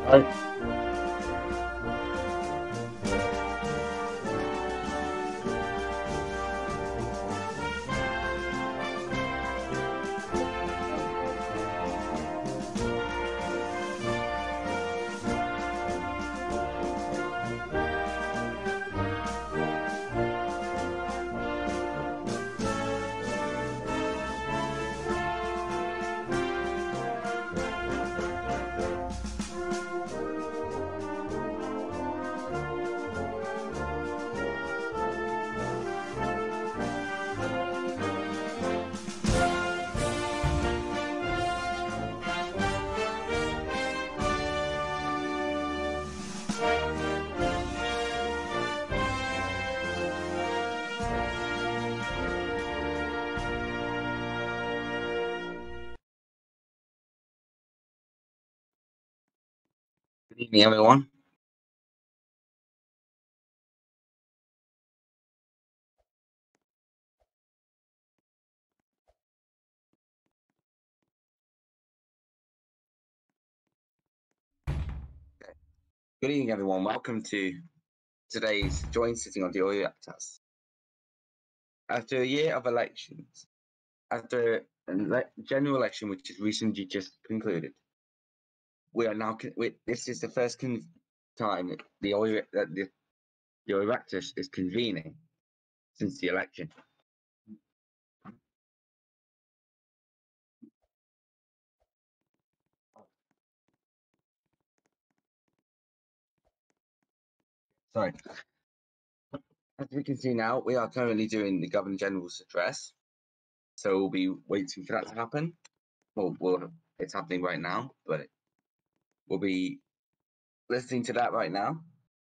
Hi. Good evening, everyone. Good evening, everyone. Welcome to today's joint sitting of the Oireachtas. After a year of elections, after a general election which has recently just concluded, we are now. This is the first time that the Oireachtas is convening since the election. Sorry. As we can see now, we are currently doing the Governor General's address, so we'll be waiting for that to happen. Well, it's happening right now, but we'll be listening to that right now.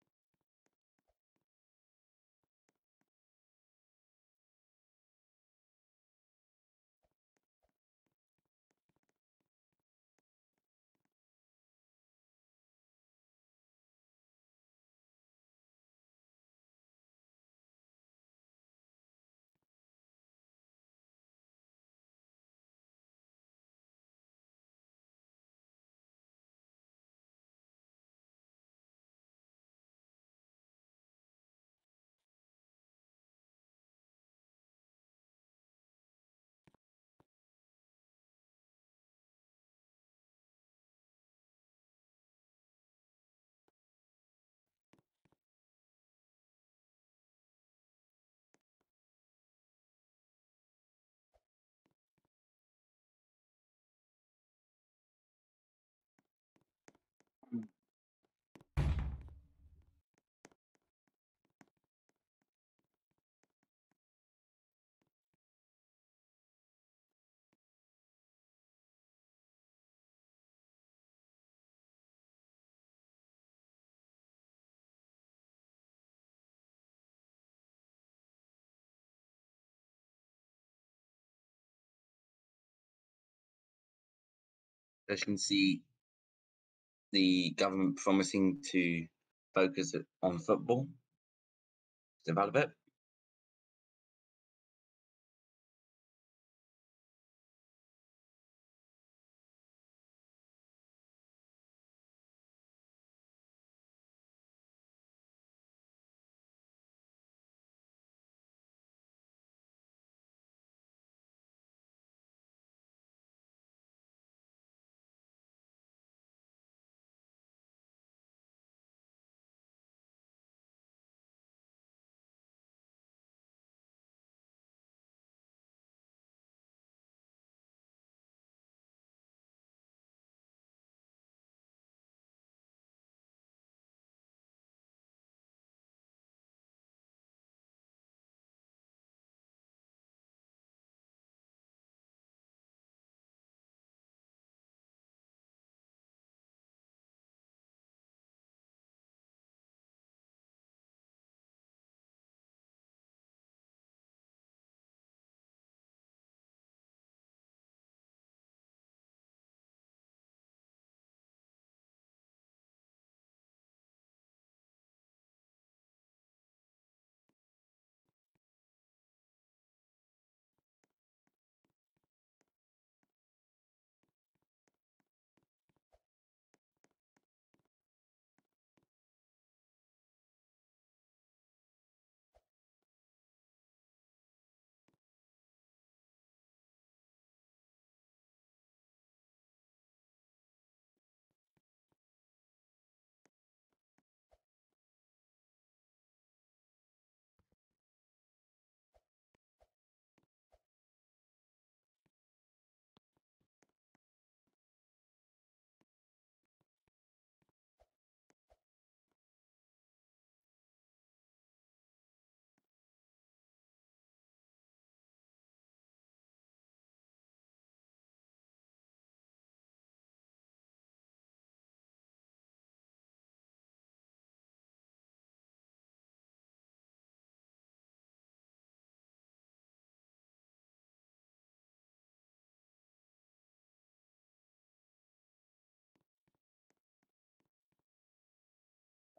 As you can see, the government promising to focus on football, develop it.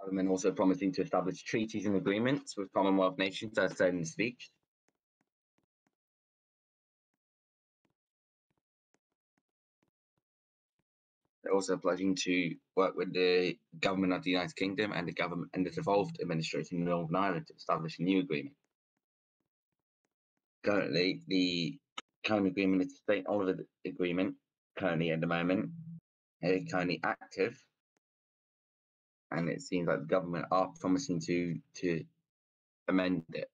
government also promising to establish treaties and agreements with Commonwealth nations, as said in the speech. They're also pledging to work with the government of the United Kingdom and the government and the devolved administration in Northern Ireland to establish a new agreement. Currently, the current agreement is the state-owned agreement. Currently, at the moment, is currently active, and it seems like the government are promising to amend it.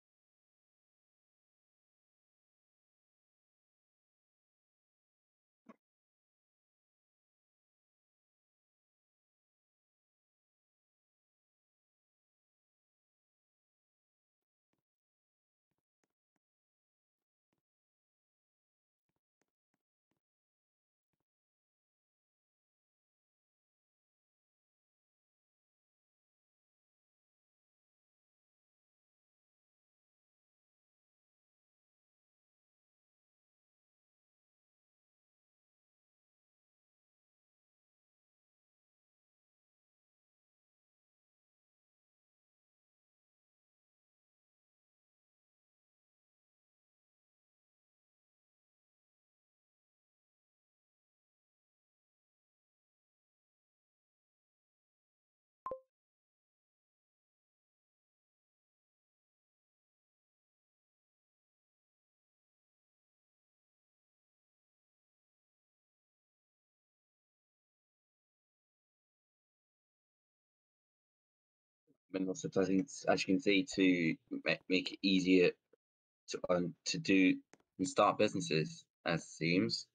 And also pledging, as you can see, to make it easier to do and start businesses, as it seems.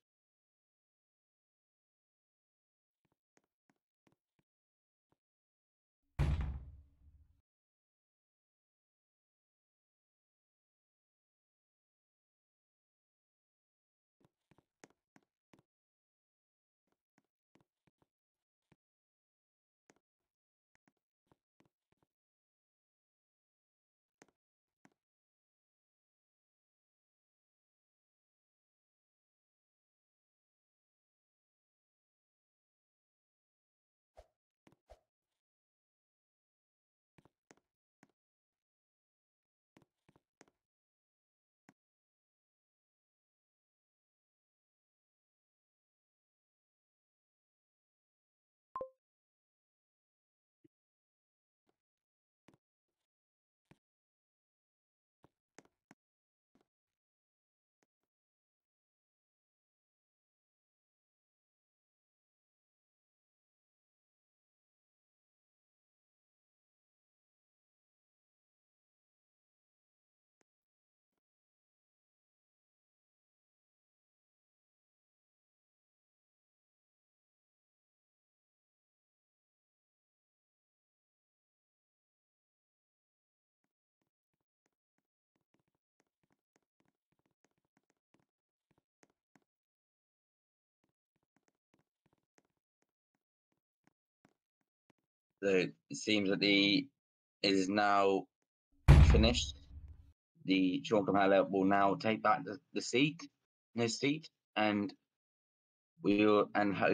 So it seems that it is now finished. The Sean Kamala will now take back the seat, his seat, and we will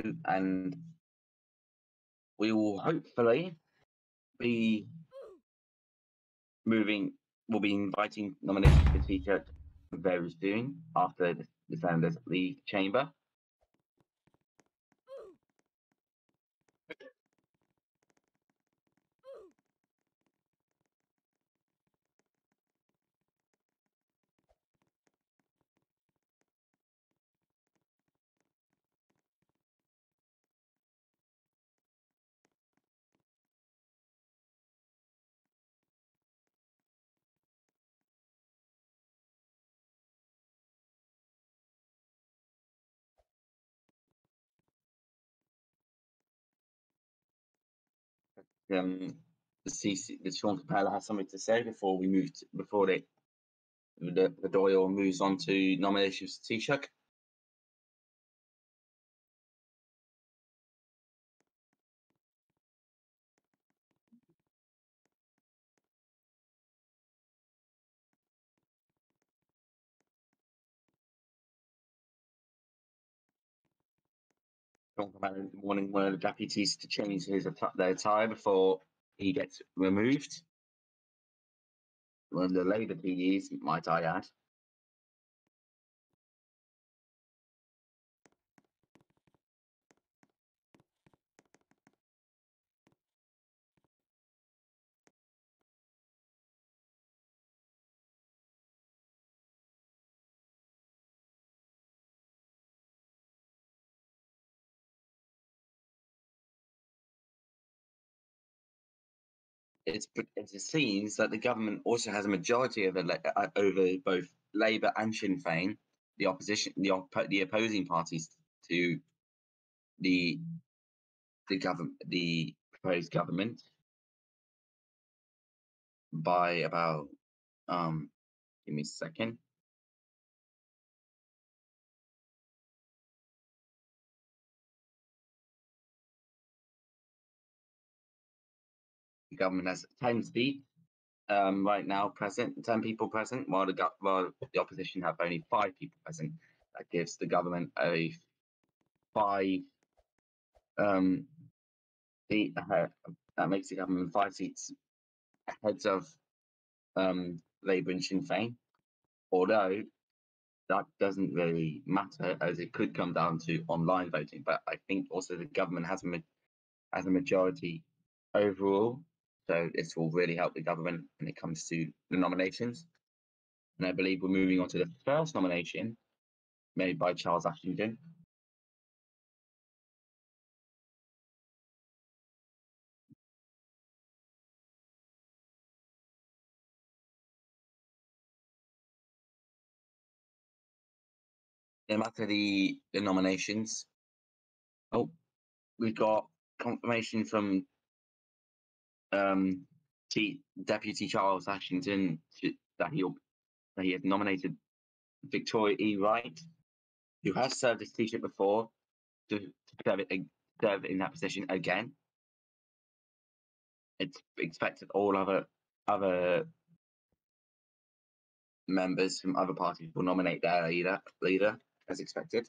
we will hopefully be moving. We'll be inviting nominations for Taoiseach very soon after the Senators leave chamber. Um, the Sean Capella has something to say before we move before the Doyle moves on to nominations for Taoiseach. Sean Capella in the morning one of the deputies to change their attire before he gets removed. One of the Labour PDs, might I add. It seems that the government also has a majority over both Labour and Sinn Féin, the opposition, the opposing parties to the the proposed government, by about give me a second. The government has 10 seats right now present, 10 people present, while the opposition have only 5 people present. That gives the government a 5 seat ahead. That makes the government 5 seats ahead of Labour and Sinn Féin. Although that doesn't really matter, as it could come down to online voting. But I think also the government has a majority overall, so this will really help the government when it comes to the nominations. And I believe we're moving on to the first nomination made by Charles Ashington. No matter the nominations, oh, we've got confirmation from Deputy Charles Ashington that he has nominated Victoria E. Wright, who has served as Taoiseach before, to serve in that position again. It's expected all other members from other parties will nominate their leader as expected.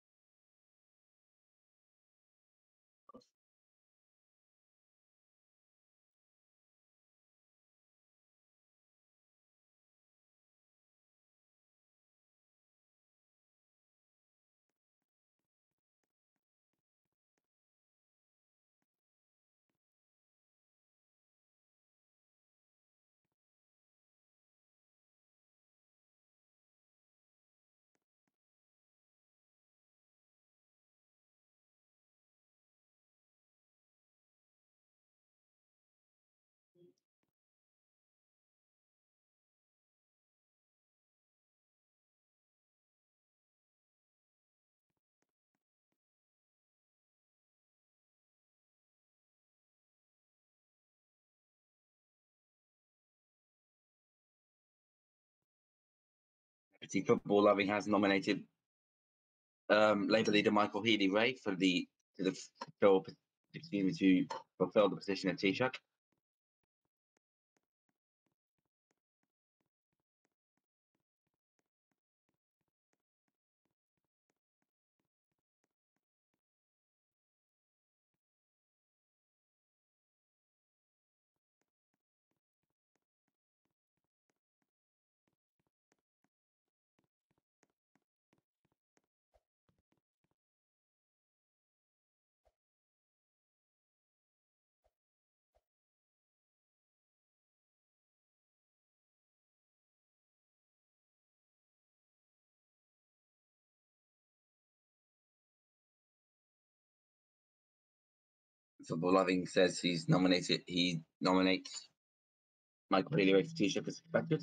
Deputy Football Loving has nominated Labour leader Michael Healy-Rae for to fulfil the position of Taoiseach. Football Loving says he nominates Michael Healy-Rae for Taoiseach as expected.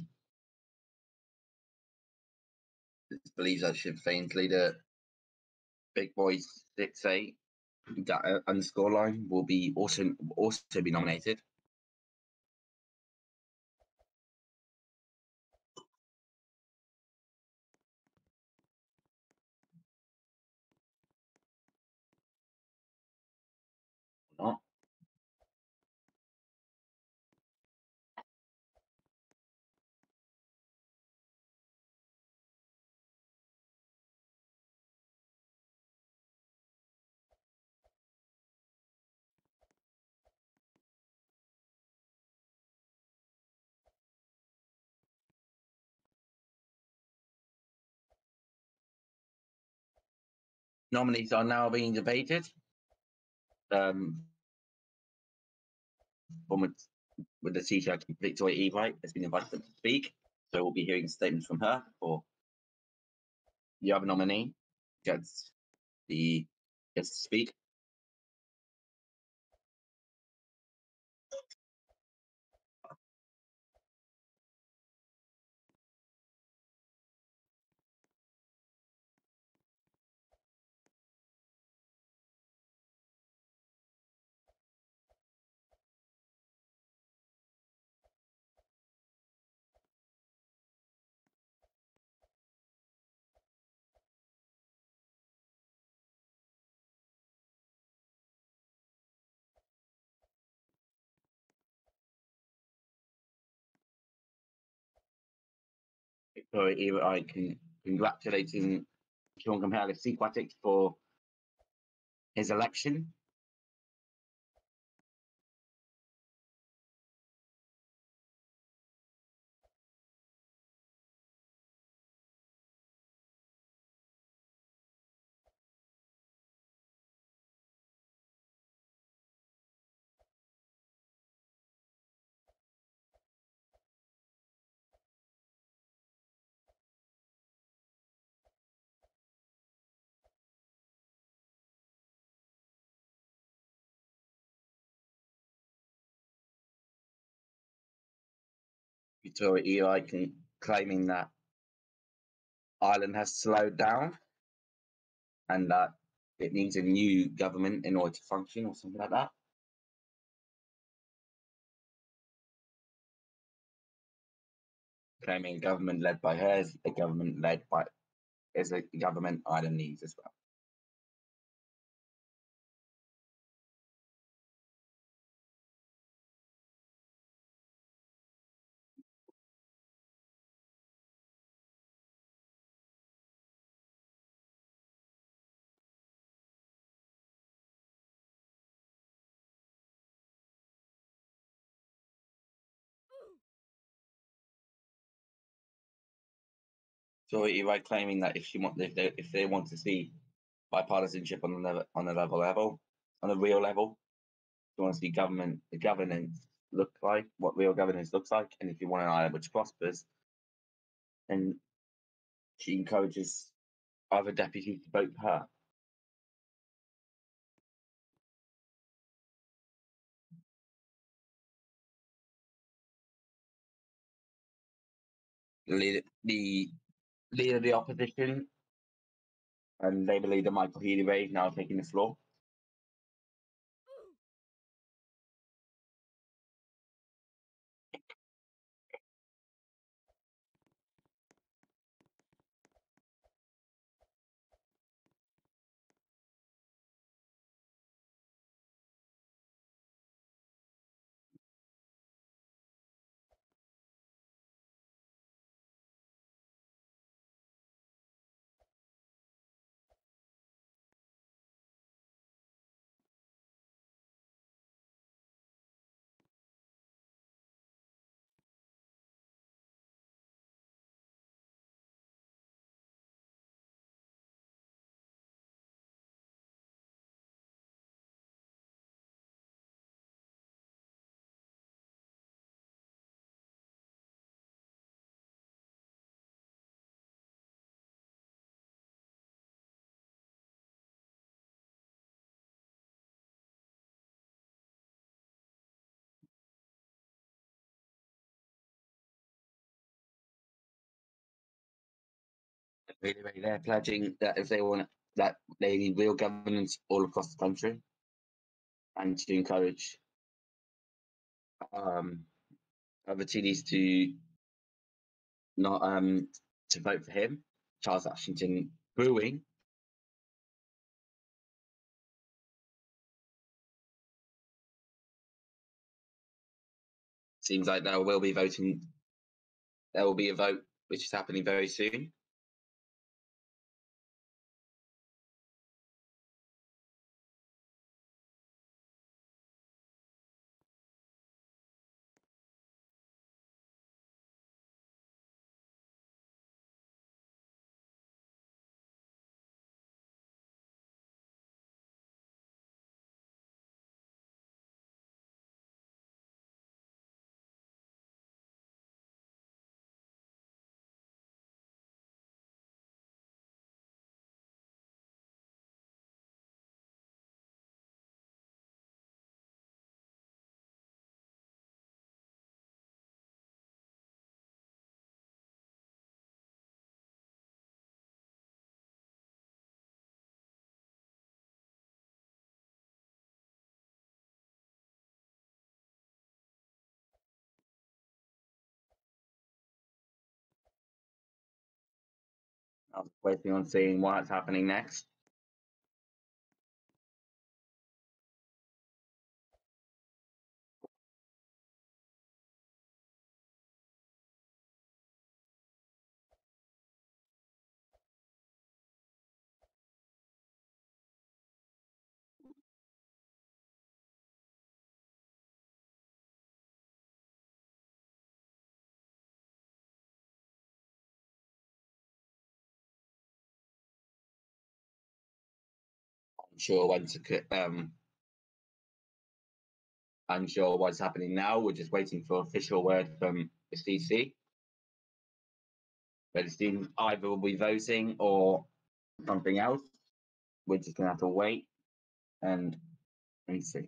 It believes that Sinn Féin's leader, Big Boy 6A, that underscore line, will be also be nominated. Not. Nominees are now being debated. One with the T-shirt Victoria Evite has been invited to speak, so we'll be hearing statements from her for the other nominee gets to speak. Victoria Evite congratulating Sean Compellis Sequatics for his election. Victoria Evite claiming that Ireland has slowed down and that it needs a new government in order to function or something like that. Claiming government led by her is a government Ireland needs as well. So Evite claiming that if they want to see bipartisanship on a real level, if you want to see the governance look like what real governance looks like, and if you want an Ireland which prospers, then she encourages other deputies to vote for her. The leader of the opposition and Labour leader Michael Healy-Rae is now taking the floor. Really, they're pledging that if they want that they need real governance all across the country, and to encourage other TDs to not to vote for him. Charles Ashington booing. Seems like there will be voting. There will be a vote which is happening very soon. I'm waiting on seeing what's happening next. Unsure when to unsure what's happening now. We're just waiting for official word from the CC. But it seems either we'll be voting or something else. We're just gonna have to wait and see.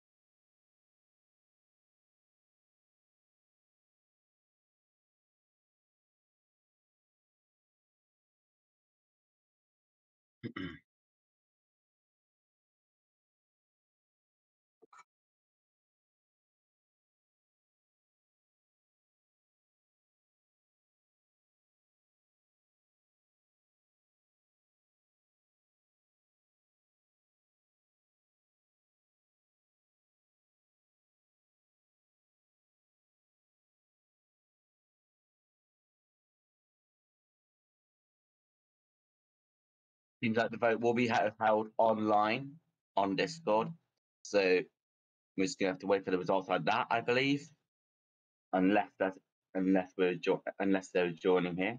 Seems like the vote will be held online on Discord. So we're just gonna have to wait for the results like that, I believe, unless they're joining here.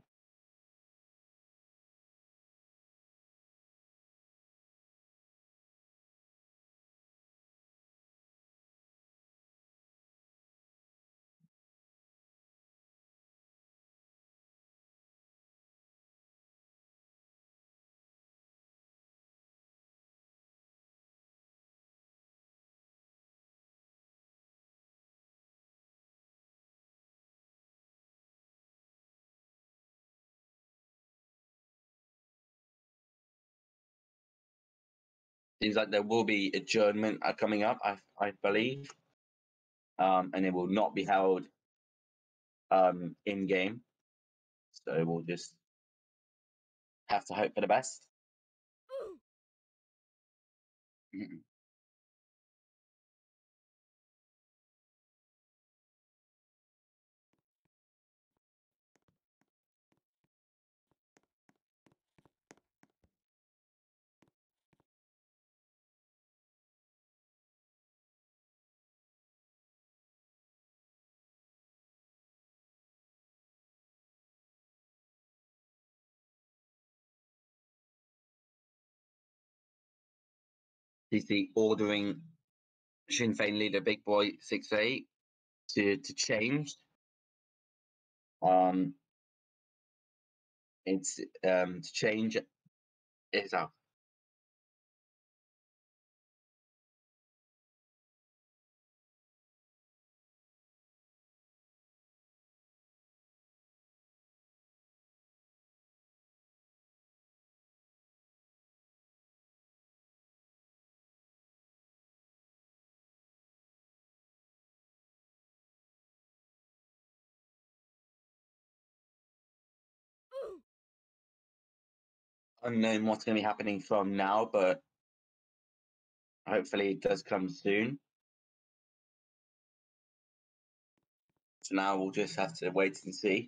Seems like there will be adjournment coming up, I believe, and it will not be held in game. So we'll just have to hope for the best. CC ordering Sinn Féin leader Big Boy 68 to change. It's to change it up. Unknown what's going to be happening from now, but hopefully it does come soon. So now we'll just have to wait and see.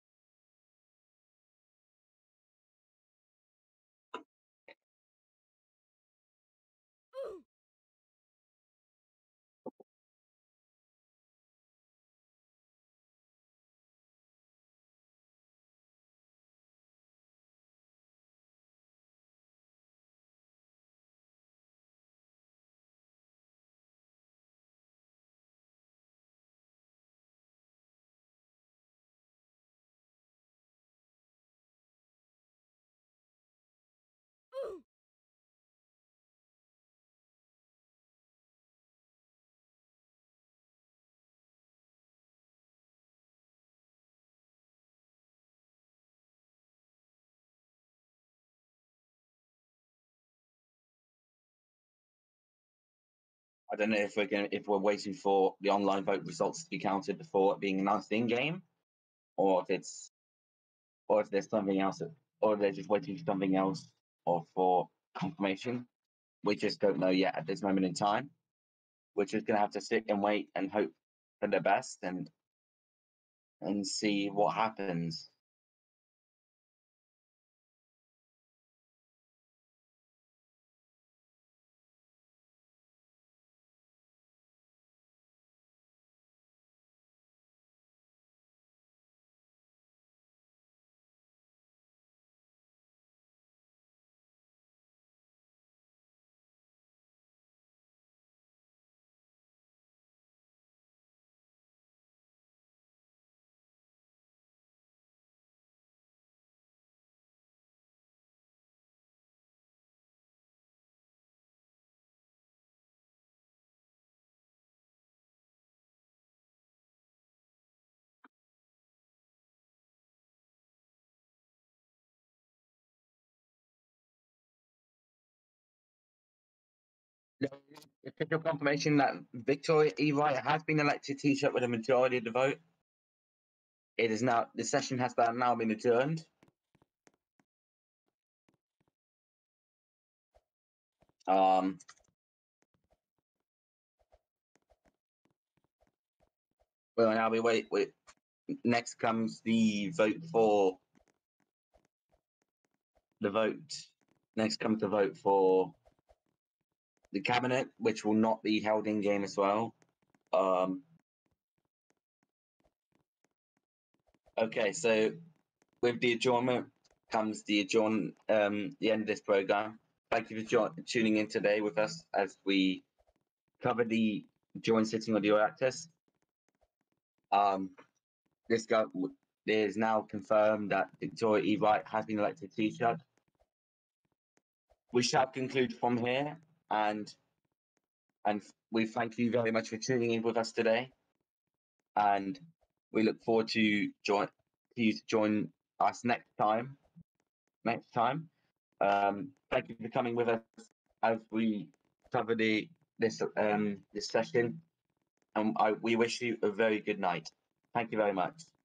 I don't know if we're waiting for the online vote results to be counted before it being announced in game, or if there's something else or they're just waiting for something else or for confirmation. We just don't know yet at this moment in time. We're just gonna have to sit and wait and hope for the best and see what happens. The official confirmation that Victoria E. Wright has been elected Taoiseach with a majority of the vote. It is now the session has now been adjourned. Well, now we wait. Next comes the vote for the vote. Next comes the vote for the cabinet, which will not be held in game as well. Okay, so with the adjournment comes the the end of this program. Thank you for tuning in today with us as we cover the joint sitting of the Oireachtas. This is now confirmed that Victoria E. Wright has been elected Taoiseach. We shall conclude from here, and we thank you very much for tuning in with us today, and we look forward to join us next time. Thank you for coming with us as we cover this session, and we wish you a very good night. Thank you very much.